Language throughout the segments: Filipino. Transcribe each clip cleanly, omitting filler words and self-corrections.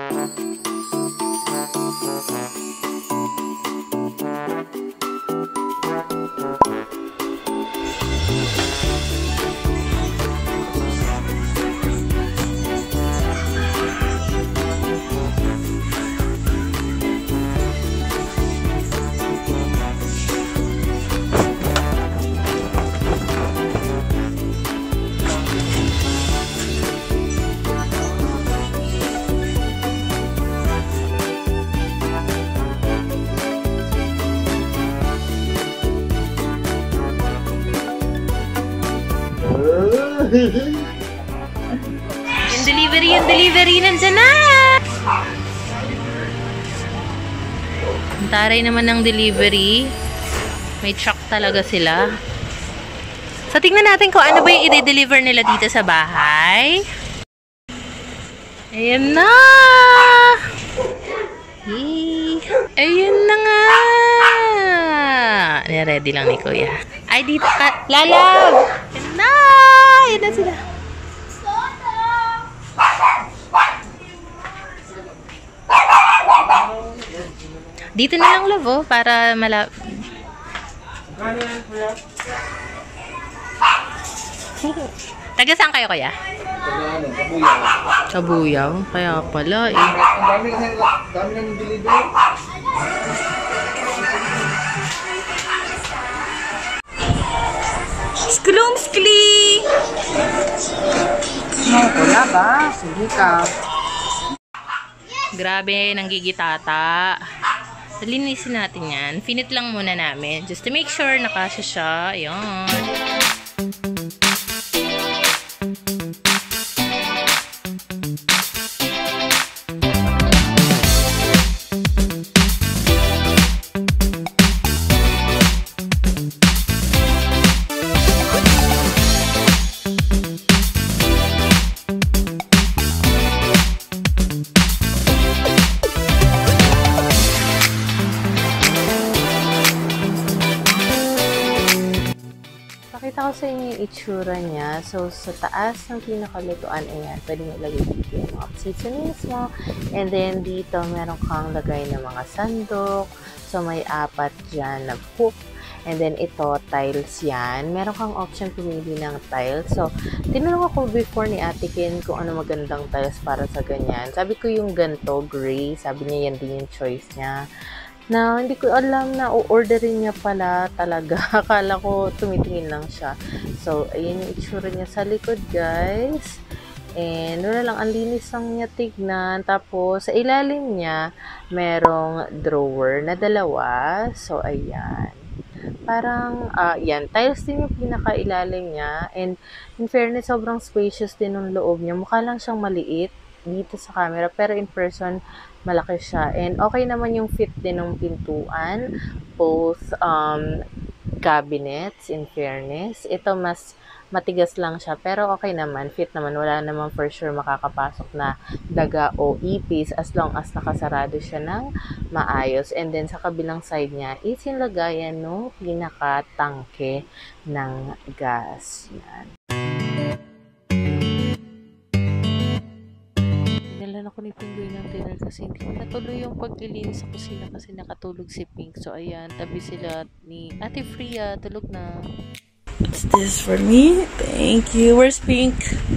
Yung delivery, nandyan na! Ang taray naman ng delivery. May truck talaga sila. So, tingnan natin kung ano ba yung i-deliver nila dito sa bahay. Ayan na! Yay! Ayan na nga! Ready lang ni Kuya. Ay, dito ka! Lalaw! Ayan na! Ayan na sila. Dito na lang, love, oh, para Taga saan kayo, Kuya? Kabuyaw. Kaya pala, eh. Dami nang delivery. Sklumskli! Wala ba? Sige ka. Grabe, nanggigitata. Linisin natin yan. Finit lang muna namin. Just to make sure nakasya siya. Ayan. Pakita ko sa inyo yung itsura niya. So, sa taas ng pinakalutuan, ayan, pwede mo ilagay dito yung mga seasonings mo. And then, dito, meron kang lagay ng mga sandok. So, may 4 dyan na hook. And then, ito, tiles yan. Meron kang option pumili ng tiles. So, tinanong ako before ni Ate Ken kung ano magandang tiles para sa ganyan. Sabi ko yung ganto, gray. Sabi niya, yan din yung choice niya. Na hindi ko alam na o-orderin niya pala talaga. Akala ko tumitingin lang siya. So, ayan yung itsura niya sa likod, guys. And wala lang, ang linis lang niya tignan. Tapos, sa ilalim niya, merong drawer na 2. So, ayan. Parang, yan, tiles din yung pinakailalim niya. And, in fairness, sobrang spacious din ng loob niya. Mukha lang siyang maliit dito sa camera. Pero in person, malaki siya. And okay naman yung fit din ng pintuan. Both cabinets, in fairness. Ito mas matigas lang siya. Pero okay naman. Fit naman. Wala naman for sure makakapasok na daga o ipis as long as nakasarado siya ng maayos. And then sa kabilang side niya is yung lagayan ng pinaka-tangke ng gas. Yan. Dala ko ni Pingoy ng dinner kasi hindi natuloy yung paglilinis sa kusina kasi nakatulog si Pink. So, ayan, tabi sila ni Ate Freya. Tulog na. What's this for me? Thank you. Where's Pink?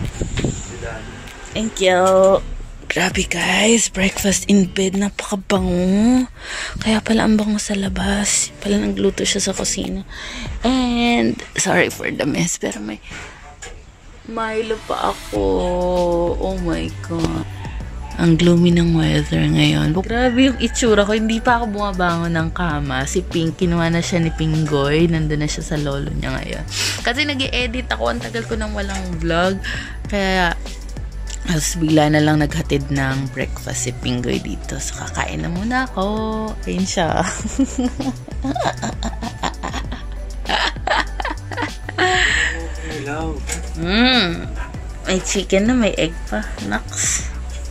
Thank you. Grabe guys, breakfast in bed. Napakabango. Kaya pala ang bango sa labas. Pala nagluto siya sa kusina. And, sorry for the mess, pero may Milo pa ako. Oh my God. Ang gloomy ng weather ngayon. Grabe yung itsura ko. Hindi pa ako bumabangon ng kama. Si Pink, kinuha na siya ni Pinggoy. Nandun na siya sa lolo niya ngayon. Kasi nag-i-edit ako. Ang tagal ko nang walang vlog. Kaya, bigla na lang naghatid ng breakfast si Pinggoy dito. So, kakain na muna ako. Ayun siya. Hello. May chicken na, may egg pa. Naks.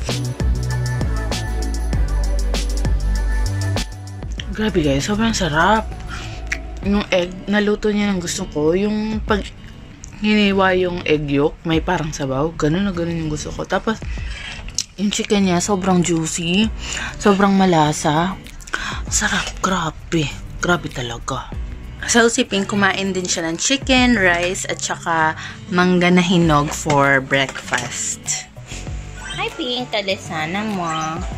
Grabe guys, sobrang sarap. Yung egg, naluto niya ng gusto ko. Yung pag hiniwa yung egg yolk, may parang sabaw. Ganun na ganun yung gusto ko. Tapos, Yung chicken niya, sobrang juicy. Sobrang malasa. Sarap. Grabe. Grabe talaga. So, si Pink, kumain din siya ng chicken, rice, at saka mangga na hinog for breakfast. Hi, Pink. Kalisana mo.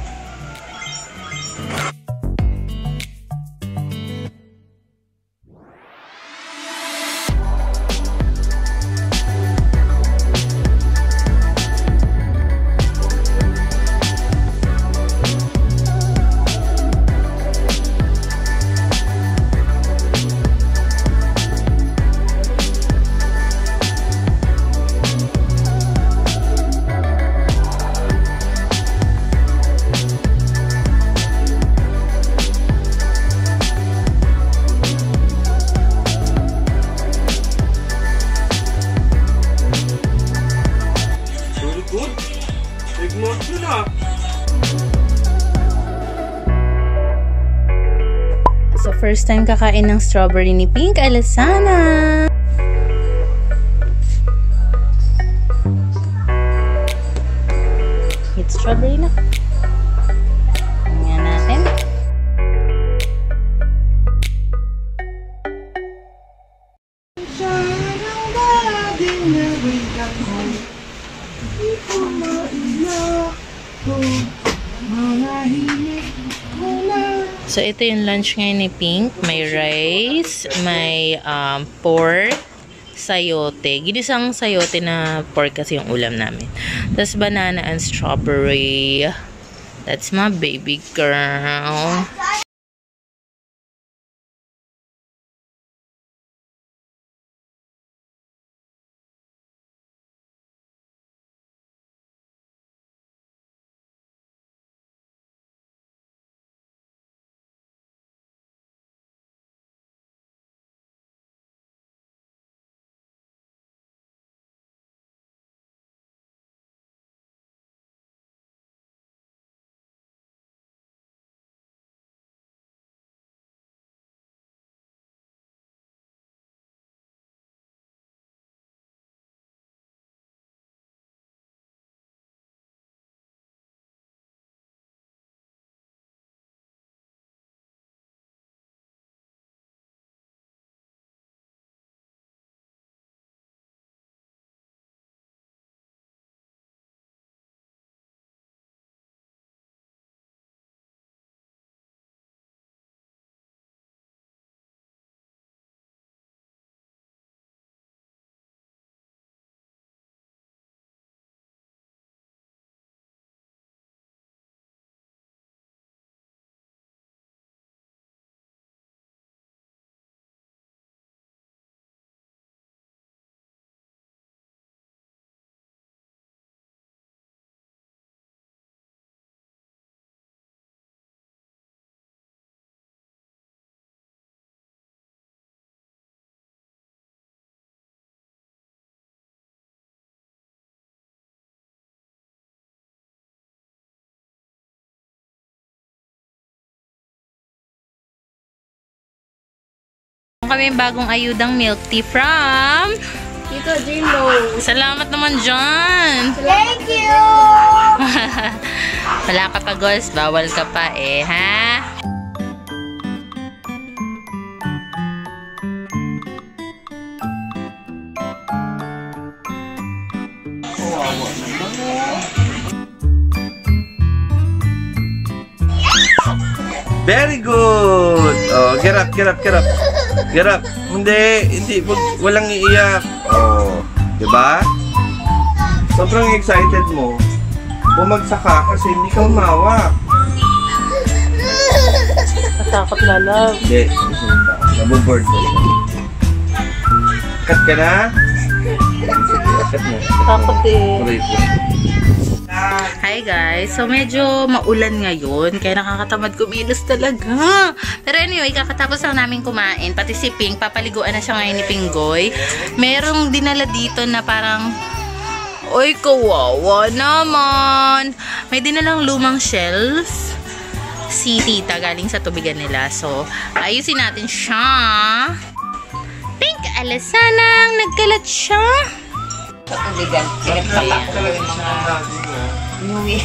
So, first time kakain ng strawberry ni Pink Alesana. It's strawberry na. Tingnan natin. So, ito yung lunch ngayon ni Pink. May rice, may pork, sayote. Ginisang sayote na pork kasi yung ulam namin. Tapos banana and strawberry. That's my baby girl. Kami bagong ayudang milk tea from Tito J-Lo. Salamat naman dyan. Thank you! Wala ka pa, girls. Bawal ka pa eh, ha? Very good! Oh, get up, get up, get up. Get up. Hindi. Walang iiyak. Oh, diba? Sobrang excited mo. Bumagsak ka kasi hindi ka umawak. Natakot na, love. Hindi. Naboboard mo. Cut ka na? Cut na. Takot eh. Correct. Hi guys, so medyo maulan ngayon kaya nakakatamad kumilos talaga. Pero anyway, kakatapos lang namin kumain, pati si Pink, papaliguan na siya ngayon ni Pinggoy. Merong dinala dito na parang, oy kawawa naman. May dinalang lumang shelf si tita galing sa tubigan nila. So, ayusin natin siya. Pink, alasanang nagkalat siya. Talaga siya ng lagi na. Umuwi.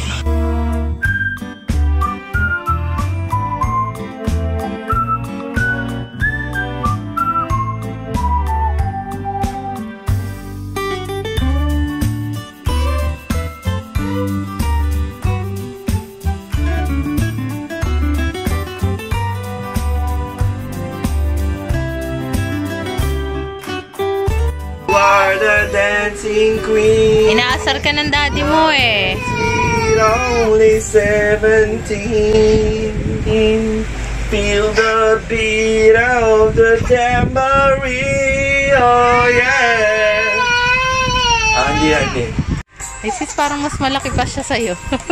Are the dancing queen. Inaasar ka ng daddy mo eh. She's only 17. Feel the beat of the tambourine. Oh yeah. Hindi. Ay sis, parang mas malaki pa siya sa'yo.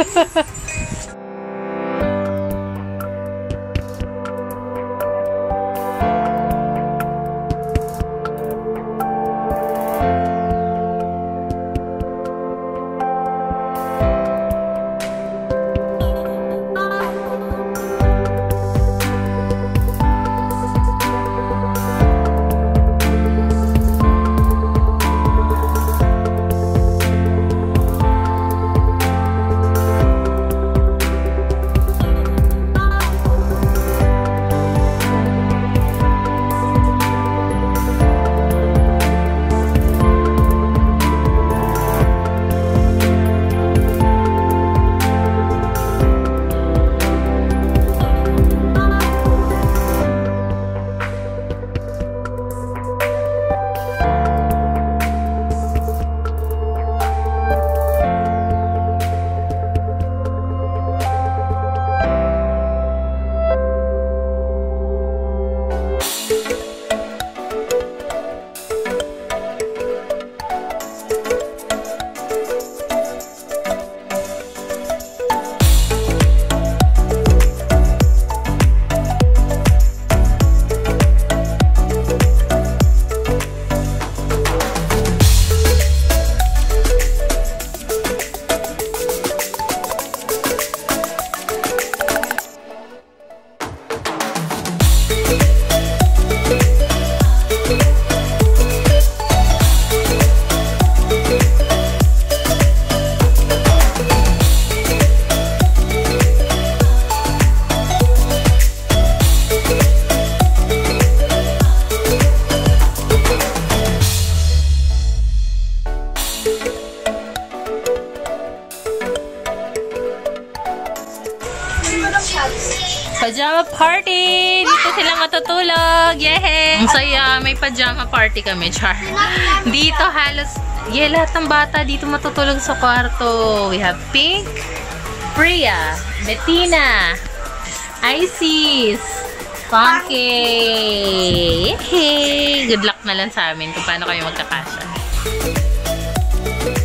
Pajama party! Dito sila matutulog! Yehey! Ang saya! May pajama party kami, Char. Dito halos, lahat ng bata dito matutulog sa kwarto. We have Pink, Priya, Bettina, Isis, Funky. Yehey! Good luck na lang sa amin kung paano kayo magkakasya.